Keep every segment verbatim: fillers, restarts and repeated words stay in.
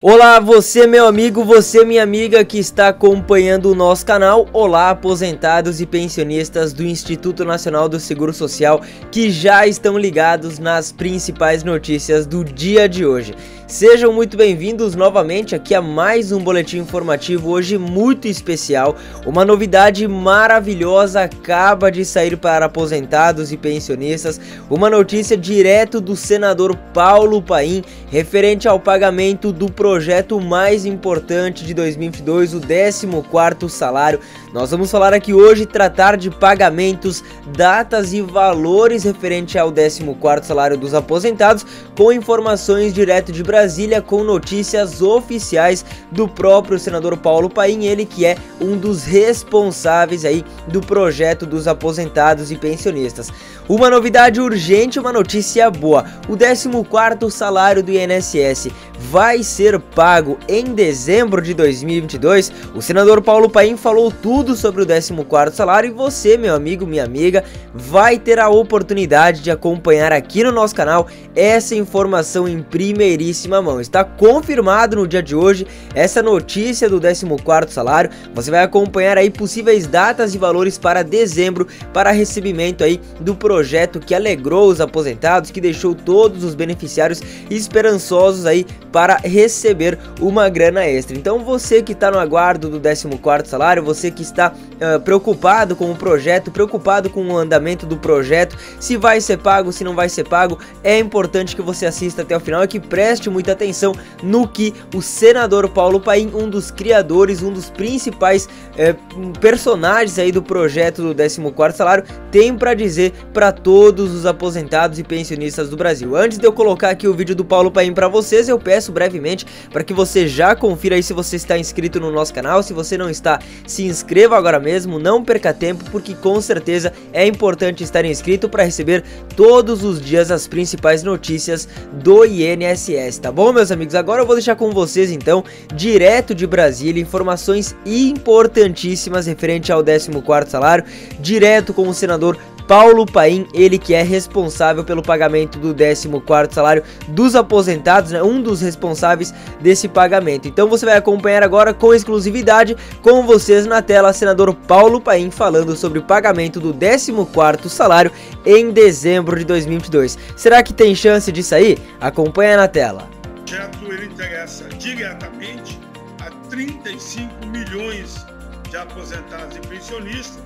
Olá, você meu amigo, você minha amiga que está acompanhando o nosso canal. Olá, aposentados e pensionistas do Instituto Nacional do Seguro Social que já estão ligados nas principais notícias do dia de hoje. Sejam muito bem-vindos novamente aqui a mais um boletim informativo hoje muito especial. Uma novidade maravilhosa acaba de sair para aposentados e pensionistas. Uma notícia direto do senador Paulo Paim referente ao pagamento do projeto mais importante de dois mil e vinte e dois, o décimo quarto salário. Nós vamos falar aqui hoje, tratar de pagamentos, datas e valores referente ao décimo quarto salário dos aposentados, com informações direto de Brasília, com notícias oficiais do próprio senador Paulo Paim, ele que é um dos responsáveis aí do projeto dos aposentados e pensionistas. Uma novidade urgente, uma notícia boa: o décimo quarto salário do I N S S vai ser pago em dezembro de dois mil e vinte e dois. O senador Paulo Paim falou tudo sobre o décimo quarto salário e você, meu amigo, minha amiga, vai ter a oportunidade de acompanhar aqui no nosso canal essa informação em primeiríssima mão. Está confirmado no dia de hoje essa notícia do décimo quarto salário. Você vai acompanhar aí possíveis datas e valores para dezembro, para recebimento aí do projeto que alegrou os aposentados, que deixou todos os beneficiários esperançosos aí para receber uma grana extra. Então você que está no aguardo do décimo quarto salário, você que está uh, preocupado com o projeto, preocupado com o andamento do projeto, se vai ser pago, se não vai ser pago, é importante que você assista até o final e que preste muita atenção no que o senador Paulo Paim, um dos criadores, um dos principais uh, personagens aí do projeto do décimo quarto salário, tem para dizer para todos os aposentados e pensionistas do Brasil. Antes de eu colocar aqui o vídeo do Paulo Paim para vocês, eu peço brevemente para que você já confira aí se você está inscrito no nosso canal. Se você não está, se inscreva agora mesmo, não perca tempo, porque com certeza é importante estar inscrito para receber todos os dias as principais notícias do I N S S, tá bom, meus amigos? Agora eu vou deixar com vocês então, direto de Brasília, informações importantíssimas referente ao décimo quarto salário, direto com o senador Paulo Paim, ele que é responsável pelo pagamento do décimo quarto salário dos aposentados, né? Um dos responsáveis desse pagamento. Então você vai acompanhar agora com exclusividade com vocês na tela, senador Paulo Paim falando sobre o pagamento do décimo quarto salário em dezembro de dois mil e vinte e dois. Será que tem chance de sair? Acompanha na tela. O projeto ele interessa diretamente a trinta e cinco milhões de aposentados e pensionistas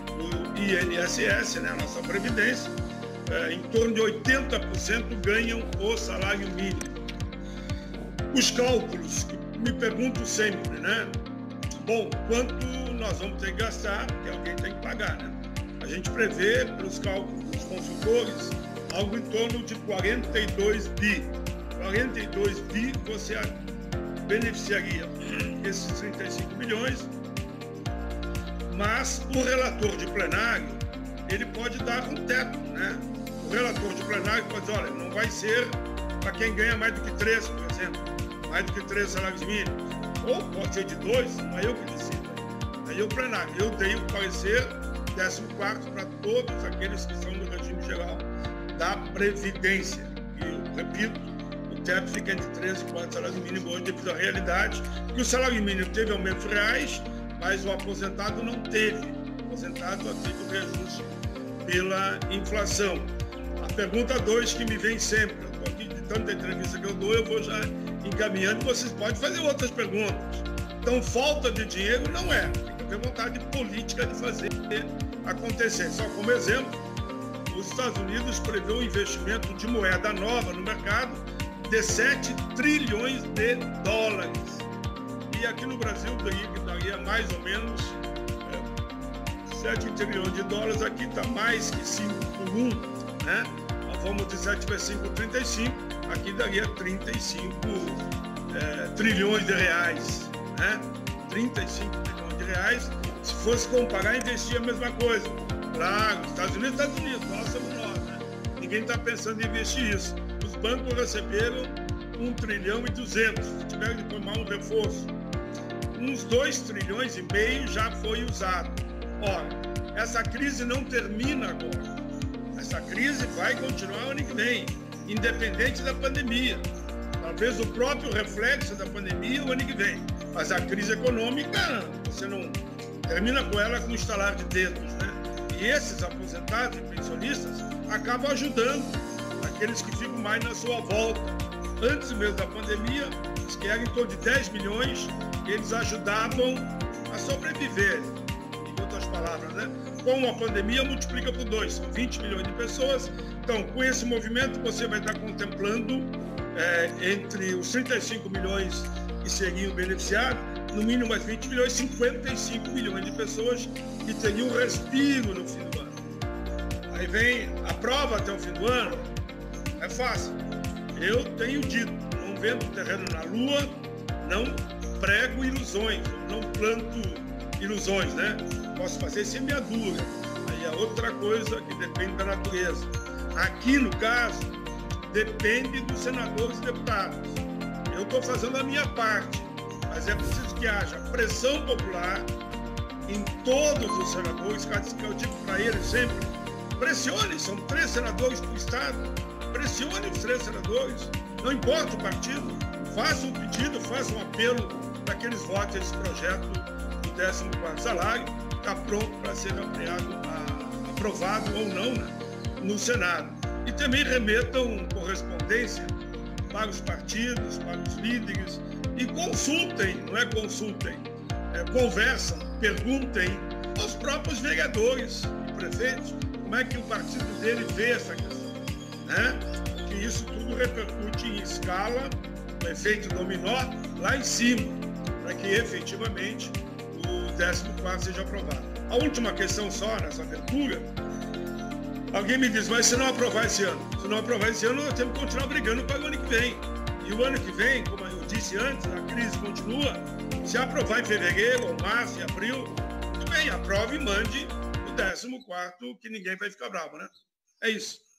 do I N S S, né, a nossa previdência. É, em torno de oitenta por cento ganham o salário mínimo. Os cálculos que me pergunto sempre, né? Bom, quanto nós vamos ter que gastar, que alguém tem que pagar, né? A gente prevê, pelos cálculos dos consultores, algo em torno de quarenta e dois bi. quarenta e dois bi você beneficiaria esses trinta e cinco milhões. Mas o relator de plenário, ele pode dar um teto, né? O relator de plenário pode dizer, olha, não vai ser para quem ganha mais do que três, por exemplo, mais do que três salários mínimos. Ou pode ser de dois, não é eu que decido. Aí o plenário, eu tenho que parecer décimo quarto para todos aqueles que estão no regime geral da Previdência. E eu repito, o teto fica entre três e quatro salários mínimos hoje devido à realidade, que o salário mínimo teve aumentos reais, mas o aposentado não teve. O aposentado teve o reajuste pela inflação. A pergunta dois que me vem sempre, eu estou aqui de tanta entrevista que eu dou, eu vou já encaminhando, vocês podem fazer outras perguntas. Então, falta de dinheiro não é, tem que ter vontade política de fazer acontecer. Só como exemplo, os Estados Unidos prevê um investimento de moeda nova no mercado de sete trilhões de dólares. E aqui no Brasil daria, daria mais ou menos é, sete trilhões de dólares, aqui está mais que cinco por um, né? Nós vamos de sete vezes cinco, trinta e cinco, aqui daria trinta e cinco é, trilhões de reais, né? trinta e cinco trilhões de reais, se fosse comparar, investir a mesma coisa. Claro, Estados Unidos, Estados Unidos, nós somos nós, né? Ninguém está pensando em investir isso. Os bancos receberam um trilhão e duzentos, tiveram que tomar um reforço. Uns dois trilhões e meio já foi usado. Ora, essa crise não termina agora. Essa crise vai continuar ano que vem, independente da pandemia. Ela talvez o próprio reflexo da pandemia o ano que vem. Mas a crise econômica, você não termina com ela com um estalar de dedos, né? E esses aposentados e pensionistas acabam ajudando aqueles que ficam mais na sua volta. Antes mesmo da pandemia, que era em torno de dez milhões, eles ajudavam a sobreviver. Em outras palavras, né? Com a pandemia, multiplica por dois, são vinte milhões de pessoas. Então, com esse movimento, você vai estar contemplando é, entre os trinta e cinco milhões que seriam beneficiados, no mínimo mais vinte milhões, cinquenta e cinco milhões de pessoas que teriam um respiro no fim do ano. Aí vem a prova até o fim do ano, é fácil. Eu tenho dito, não vendo terreno na Lua, não prego ilusões, não planto ilusões, né? Posso fazer semeadura, aí é outra coisa que depende da natureza. Aqui, no caso, depende dos senadores e deputados. Eu estou fazendo a minha parte, mas é preciso que haja pressão popular em todos os senadores, que eu digo para eles sempre, pressione, são três senadores do Estado, pressione os três senadores, não importa o partido, faça um pedido, faça um apelo para que eles votem esse projeto do décimo quarto salário, está pronto para ser ampliado, a, aprovado ou não, né, no Senado. E também remetam correspondência para os partidos, para os líderes, e consultem, não é consultem, é, conversam, perguntem aos próprios vereadores e prefeitos como é que o partido dele vê essa questão, né? Porque isso tudo repercute em escala, o efeito dominó lá em cima, para que efetivamente o décimo quarto seja aprovado. A última questão só nessa abertura, alguém me diz, mas se não aprovar esse ano, se não aprovar esse ano, nós temos que continuar brigando para o ano que vem. E o ano que vem, como eu disse antes, a crise continua. Se aprovar em fevereiro, ou março, em abril, tudo bem, aprove e mande o décimo quarto, que ninguém vai ficar bravo, né? É isso.